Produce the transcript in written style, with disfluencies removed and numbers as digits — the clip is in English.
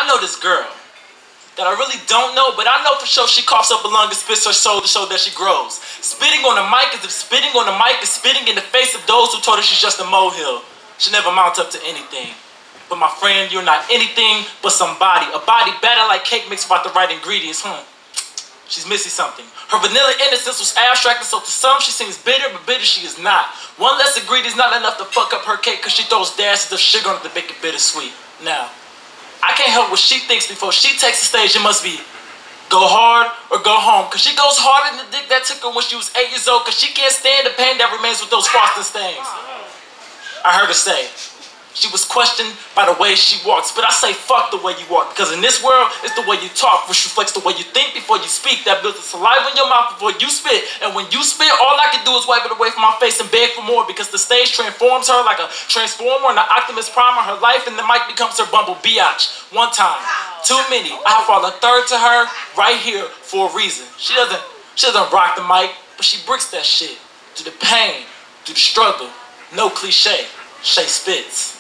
know this girl that I really don't know, but I know for sure she coughs up a lung and spits her soul to show that she grows. Spitting on the mic as if spitting on the mic is spitting in the face of those who told her she's just a molehill. She never mount up to anything. But my friend, you're not anything but somebody. A body better like cake mixed without the right ingredients, She's missing something. Her vanilla innocence was abstract, and so to some she seems bitter, but bitter she is not. One less ingredient is not enough to fuck up her cake because she throws dashes of sugar on it to make it bittersweet. Now, I can't help what she thinks before she takes the stage. It must be go hard or go home. Because she goes harder than the dick that took her when she was 8 years old because she can't stand the pain that remains with those frosting stains. I heard her say, she was questioned by the way she walks. But I say fuck the way you walk, because in this world, it's the way you talk, which reflects the way you think before you speak. That builds the saliva in your mouth before you spit. And when you spit, all I can do is wipe it away from my face and beg for more, because the stage transforms her like a transformer in the Optimus Prime of her life, and the mic becomes her Bumble Biatch. One time, too many. I fall a third to her right here for a reason. She doesn't rock the mic, but she bricks that shit. Through the pain, through the struggle, no cliche. Shay spits.